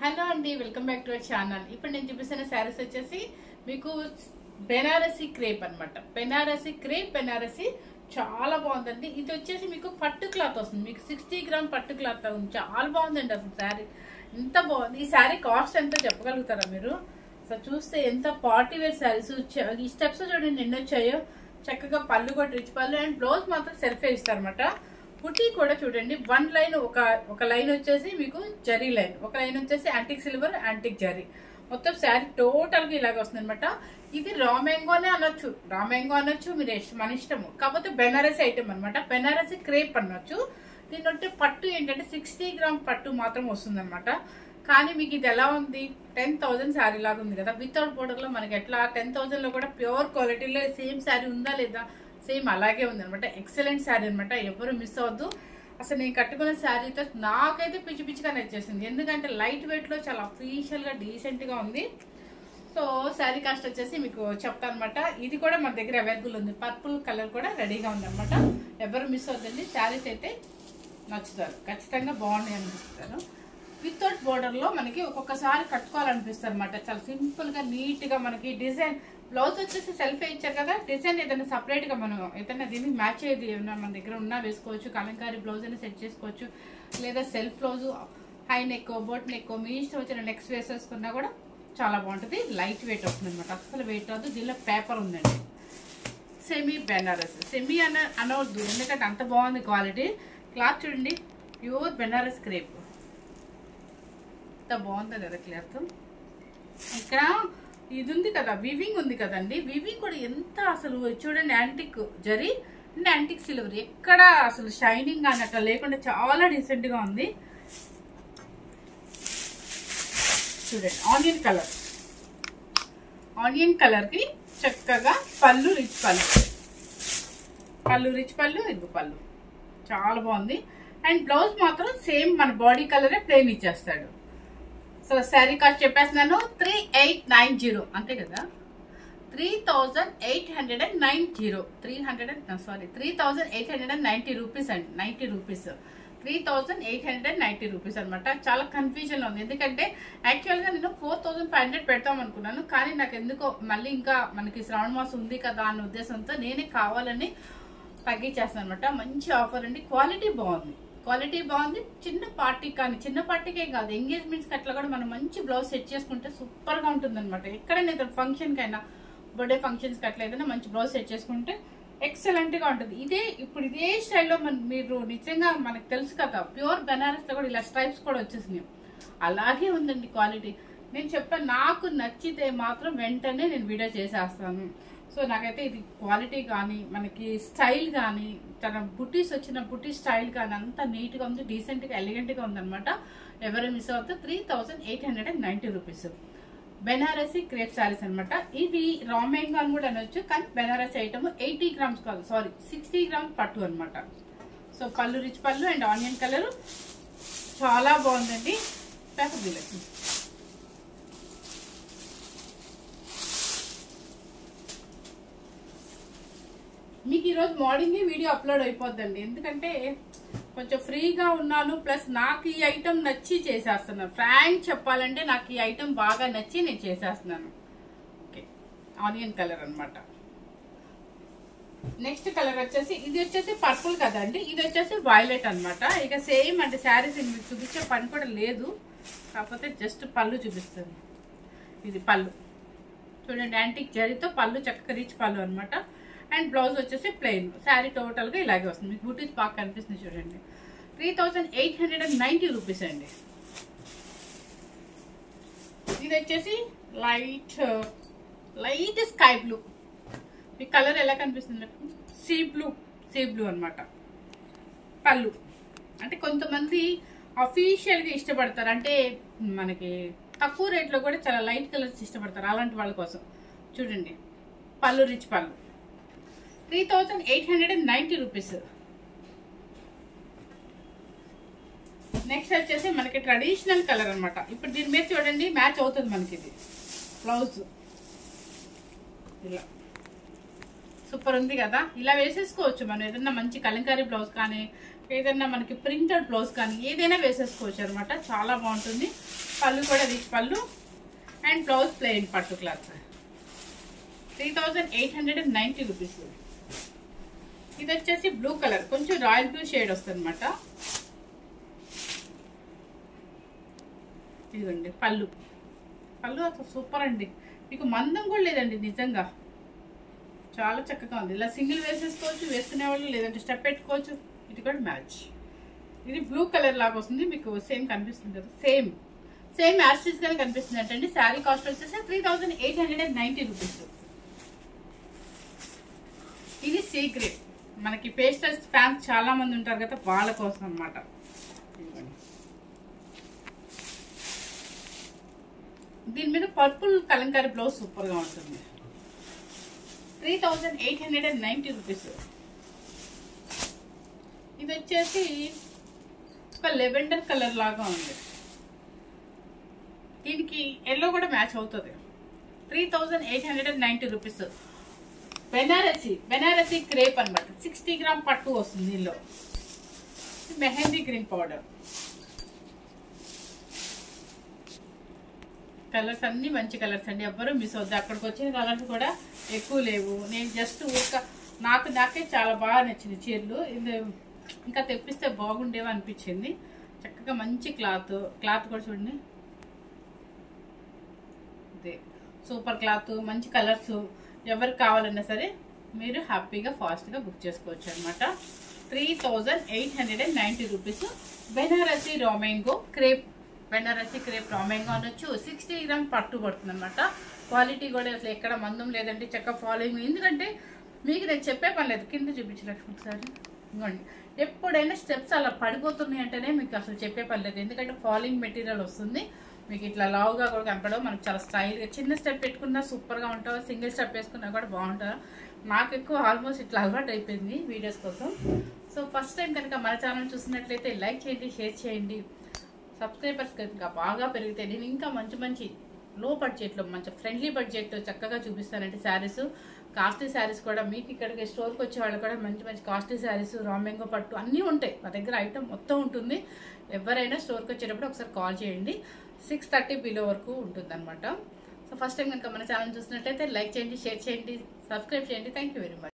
Hello అండి, welcome back to our channel. ఇప్పుడు నేను చూపిస్తున్న శారీస్ వచ్చేసి మీకు బెనారసీ క్రేప్ అన్నమాట. బెనారసీ చాలా బాగుందండి. ఇది వచ్చేసి మీకు పట్టు క్లాత్ వస్తుంది. మీకు 60 గ్రామ్ పట్టు క్లాత్ ఉంది. చాలా బాగుందండి అసలు శారీ. ఎంత బాగుంది. ఈ శారీ కాస్ట్ ఎంతో చెప్పగలుగుతారా మీరు? అసలు చూస్తే ఎంత పార్టీ వేర్ శారీస్. ఈ స్టెప్స్ చూడండి ఎన్ని వచ్చాయో. చక్కగా పళ్ళు కూడా రిచ్ పళ్ళు అండ్ బ్లౌజ్ మాత్రం సెల్ఫే ఇస్తారనమాట. బుటీ కూడా చూడండి, వన్ లైన్ ఒక లైన్ వచ్చేసి మీకు జరీ లైన్, ఒక లైన్ వచ్చేసి యాంటిక్ సిల్వర్, యాంటిక్ జరీ. మొత్తం శారీ టోటల్ గా ఇలాగ వస్తుంది అనమాట. ఇది రా మ్యాంగోనే అనొచ్చు, మీరు మన ఇష్టము. కాకపోతే బెనారసీ ఐటమ్ అనమాట. బెనారసీ క్రేప్ అనొచ్చు. దీని అంటే పట్టు ఏంటంటే 60 గ్రామ్ పట్టు మాత్రం వస్తుంది అనమాట. కానీ మీకు ఇది ఎలా ఉంది, 10,000 శారీ లాగా ఉంది కదా. వితౌట్ బోర్డర్ లో మనకి ఎట్లా 10,000 లో కూడా ప్యూర్ క్వాలిటీలో సేమ్ శారీ ఉందా లేదా, సేమ్ అలాగే ఉంది అనమాట. ఎక్సలెంట్ శారీ అనమాట. ఎవరు మిస్ అవ్వద్దు. అసలు నేను కట్టుకున్న శారీతో నాకైతే పిచ్చి పిచ్చిగా నచ్చేసింది. ఎందుకంటే లైట్ వెయిట్ లో చాలా అఫీషియల్ గా డీసెంట్ గా ఉంది. సో శారీ కాస్ట్ వచ్చేసి మీకు చెప్తాను అనమాట. ఇది కూడా మన దగ్గర అవైలబుల్ ఉంది. పర్పుల్ కలర్ కూడా రెడీగా ఉంది అనమాట. ఎవరు మిస్ అవ్వద్దండి. శారీస్ అయితే నచ్చుతారు, ఖచ్చితంగా బాగున్నాయి అనిపిస్తారు. వితౌట్ బోర్డర్ లో మనకి ఒక్కొక్కసారి కట్టుకోవాలనిపిస్తుంది అనమాట. చాలా సింపుల్ గా నీట్ గా మనకి డిజైన్. బ్లౌజ్ వచ్చేసి సెల్ఫ్ ఇచ్చారు కదా. డిజైన్ ఏదైనా సపరేట్ గా మనం ఏదైనా దీనికి మ్యాచ్ అయ్యేది ఏమన్నా మన దగ్గర ఉన్నా వేసుకోవచ్చు. కలంకారీ బ్లౌజ్ అయినా సెట్ చేసుకోవచ్చు, లేదా self blouse high neck, boat neck, మీ ఇష్టం వచ్చిన నెక్స్ట్ వేసేసుకున్నా కూడా చాలా బాగుంటుంది. లైట్ వెయిట్ వస్తుంది అనమాట. అసలు వెయిట్ రాదు. దీనిలో పేపర్ ఉందండి. సెమీ బెనారస్. సెమీ అనవద్దు, ఎందుకంటే అంత బాగుంది క్వాలిటీ. క్లాత్ చూడండి, ప్యూర్ బెనారస్ క్రేప్. ఎంత బాగుంది కదా క్లాత్. ఇక్కడ ఇది ఉంది కదా, వివింగ్ ఉంది కదండి. వివింగ్ కూడా ఎంత అసలు చూడండి, యాంటిక్ జరీ అంటే యాంటిక్ సిల్వర్. ఎక్కడ అసలు షైనింగ్ అన్నట్టు లేకుండా చాలా డీసెంట్ గా ఉంది. చూడండి, ఆనియన్ కలర్ కి చక్కగా పళ్ళు రిచ్ పళ్ళు, ఇదిగో పళ్ళు చాలా బాగుంది. అండ్ బ్లౌజ్ మాత్రం సేమ్ మన బాడీ కలరే ప్లెయిన్ ఇచ్చేస్తాడు. సో శారీ కాస్ట్ చెప్పేస్తున్నాను, 3890 అంతే కదా. 3890 రూపీస్ అండి. 90 రూపీస్, 3890 రూపీస్ అనమాట. చాలా కన్ఫ్యూజన్ ఉంది. ఎందుకంటే యాక్చువల్గా నేను 4500 పెడతాం అనుకున్నాను. కానీ నాకు ఎందుకో మళ్ళీ ఇంకా మనకి శ్రావణ మాసం ఉంది కదా అన్న ఉద్దేశంతో నేనే కావాలని తగ్గించేస్తాను అనమాట. మంచి ఆఫర్ అండి. క్వాలిటీ బాగుంది. చిన్న పార్టీకే కాదు, ఎంగేజ్మెంట్స్ కి అట్లా కూడా మనం మంచి బ్లౌజ్ సెట్ చేసుకుంటే సూపర్ గా ఉంటుంది అనమాట. ఎక్కడైనా ఫంక్షన్ కైనా, బర్త్డే ఫంక్షన్స్ కి అట్లా ఏదైనా మంచి బ్లౌజ్ సెట్ చేసుకుంటే ఎక్సలెంట్ గా ఉంటుంది. ఇప్పుడు ఇదే స్టైల్లో మీరు నిజంగా మనకు తెలుసు కదా, ప్యూర్ బెనారస్ లో కూడా ఇలా స్ట్రైప్స్ కూడా వచ్చేసినాయి. అలాగే ఉందండి క్వాలిటీ. నేను చెప్పాను, నాకు నచ్చితే మాత్రం వెంటనే నేను వీడియో చేసేస్తాను. సో నాకైతే ఇది క్వాలిటీ కానీ, మనకి స్టైల్ కానీ, తన బుటీస్ వచ్చిన బుటీ స్టైల్ కానీ అంతా నీట్ గా ఉంది, డీసెంట్ గా, ఎలిగెంట్ గా ఉందన్నమాట. ఎవరు మిస్ అవుతారు. 3890 రూపీస్ బెనారసీ క్రేప్ శారీస్ అనమాట. ఇవి రా మ్యాంగో అని కూడా అనొచ్చు, కానీ బెనారసీ ఐటమ్ 80 గ్రామ్స్ కాదు, సారీ 60 గ్రామ్స్ పట్టు అనమాట. సో పళ్ళు రిచ్ పళ్ళు అండ్ ఆనియన్ కలర్ చాలా బాగుందండి. పేపర్ బిల్లకి మీకు ఈరోజు మార్నింగ్ వీడియో అప్లోడ్ అయిపోద్దండి. ఎందుకంటే కొంచెం ఫ్రీగా ఉన్నాను, ప్లస్ నాకు ఈ ఐటమ్ నచ్చి చేసేస్తున్నాను. ఫ్రాంక్ చెప్పాలంటే నాకు ఈ ఐటమ్ బాగా నచ్చి నేను చేసేస్తున్నాను. ఓకే, ఆనియన్ కలర్ అనమాట. నెక్స్ట్ కలర్ వచ్చేసి ఇది వచ్చేసి పర్పుల్ కదండి. ఇది వచ్చేసి వైలెట్ అనమాట. ఇక సేమ్ అంటే శారీస్ మీకు చూపించే పని కూడా లేదు, కాకపోతే జస్ట్ పళ్ళు చూపిస్తుంది. ఇది పళ్ళు చూడండి, యాంటిక్ జరీతో పళ్ళు, చక్కగా రిచ్ పళ్ళు అనమాట. అండ్ బ్లౌజ్ వచ్చేసి ప్లెయిన్. శారీ టోటల్ గా ఇలాగే వస్తుంది. మీకు బూటీస్ బాగా కనిపిస్తుంది చూడండి. 3890 రూపీస్ అండి. ఇది వచ్చేసి లైట్ స్కై బ్లూ. మీ కలర్ ఎలా కనిపిస్తుంది? సీ బ్లూ అనమాట. పళ్ళు అంటే కొంతమంది అఫీషియల్ గా ఇష్టపడతారు, అంటే మనకి తక్కువ రేట్ లో కూడా చాలా లైట్ కలర్స్ ఇష్టపడతారు. అలాంటి వాళ్ళ కోసం చూడండి, పళ్ళు రిచ్ పళ్ళు. 3890 రూపీస్. నెక్స్ట్ వచ్చేసి మనకి ట్రెడిషనల్ కలర్ అనమాట. ఇప్పుడు దీని మీద చూడండి, మ్యాచ్ అవుతుంది మనకి. ఇది బ్లౌజ్ ఇలా సూపర్ ఉంది కదా. ఇలా వేసేసుకోవచ్చు మనం ఏదన్నా మంచి కలంకారీ బ్లౌజ్ కానీ, ఏదైనా మనకి ప్రింటెడ్ బ్లౌజ్ కానీ ఏదైనా వేసేసుకోవచ్చు అనమాట. చాలా బాగుంటుంది. పళ్ళు కూడా రిచ్ పళ్ళు అండ్ బ్లౌజ్ ప్లెయిన్ పట్టు క్లాత్. 3890 రూపీస్. ఇది వచ్చేసి బ్లూ కలర్, కొంచెం రాయల్ బ్లూ షేడ్ వస్తుంది అనమాట. ఇదిగోండి పళ్ళు. పళ్ళు అసలు సూపర్ అండి. మీకు మందం కూడా లేదండి, నిజంగా చాలా చక్కగా ఉంది. ఇలా సింగిల్ వేసేసుకోవచ్చు వేసుకునే వాళ్ళు, లేదంటే స్టెప్ పెట్టుకోవచ్చు. ఇది కూడా మ్యాచ్. ఇది బ్లూ కలర్ లాగా వస్తుంది, మీకు సేమ్ కనిపిస్తుంది కదా, సేమ్ యాస్టిస్ గానే కనిపిస్తుంది అంటే. శారీ కాస్ట్ వచ్చేసి 3890 రూపీస్. ఇది సీ గ్రీన్, మనకి పేస్టల్స్ ఫ్యాన్స్ చాలా మంది ఉంటారు కదా, వాళ్ళ కోసం అనమాట. దీని మీద పర్పుల్ కలంకారీ బ్లౌజ్ సూపర్ గా ఉంటుంది. 3890 రూపీస్. ఇది వచ్చేసి ఒక లెవెండర్ కలర్ లాగా ఉంది. దీనికి ఎల్లో కూడా మ్యాచ్ అవుతుంది. 3890 రూపీస్. బెనారసి క్రేప్ అనమాట. 60 గ్రామ్ పట్టు వస్తుంది దీనిలో. Mehndi green powder. కలర్స్ అన్ని మంచి కలర్స్ అండి, ఎవ్వరూ మిస్ అవుతుంది. అక్కడికి వచ్చిన కలర్స్ కూడా ఎక్కువ లేవు. నేను జస్ట్ నాకే చాలా బాగా నచ్చింది చీరలు. ఇది ఇంకా తెప్పిస్తే బాగుండేవి అనిపించింది. చక్కగా మంచి క్లాత్ కూడా చూడండి, ఇదే సూపర్ క్లాత్, మంచి కలర్స్. ఎవరికి కావాలన్నా సరే మీరు హ్యాపీగా ఫాస్ట్గా బుక్ చేసుకోవచ్చు అనమాట. 3890 రూపీస్. బెనారసి రామెంగో క్రేప్, బెనారసి క్రేప్ రామెంగో అనొచ్చు. 60 గ్రామ్ పట్టు పడుతుంది అనమాట. క్వాలిటీ కూడా అసలు ఎక్కడ మందం లేదండి, చక్కగా ఫాలోయింగ్. ఎందుకంటే మీకు నేను చెప్పే పని లేదు, కింద చూపించలేదు ఒకసారి. ఇవ్వండి, ఎప్పుడైనా స్టెప్స్ అలా పడిపోతున్నాయి అంటేనే మీకు అసలు చెప్పే పని లేదు. ఎందుకంటే ఫాలోయింగ్ మెటీరియల్ వస్తుంది మీకు. ఇట్లా లావుగా కూడా కనపడవు, మనకు చాలా స్టైల్గా. చిన్న స్టెప్ పెట్టుకున్నా సూపర్గా ఉంటావు, సింగిల్ స్టెప్ వేసుకున్నా కూడా బాగుంటుంది. నాకు ఎక్కువ ఆల్మోస్ట్ ఇట్లా అలవాటు అయిపోయింది వీడియోస్ కోసం. సో ఫస్ట్ టైం కనుక మన ఛానల్ చూసినట్లయితే లైక్ చేయండి, షేర్ చేయండి. సబ్స్క్రైబర్స్ కనుక బాగా పెరిగితే నేను ఇంకా మంచి లో బడ్జెట్లో, మంచి ఫ్రెండ్లీ బడ్జెట్లో చక్కగా చూపిస్తానంటే శారీస్. కాస్ట్లీ శారీస్ కూడా మీకు ఇక్కడికి స్టోర్కి వచ్చే వాళ్ళు కూడా మంచి కాస్ట్లీ శారీస్, రామెంగో పట్టు అన్నీ ఉంటాయి మా దగ్గర. ఐటమ్ మొత్తం ఉంటుంది. ఎవరైనా స్టోర్కి వచ్చేటప్పుడు ఒకసారి కాల్ చేయండి. 6:30 బిలో వరకు ఉంటుంది అనమాట. సో ఫస్ట్ టైం కనుక మన ఛానల్ చూసినట్లయితే లైక్ చేయండి, షేర్ చేయండి, సబ్స్క్రైబ్ చేయండి. Thank you very much.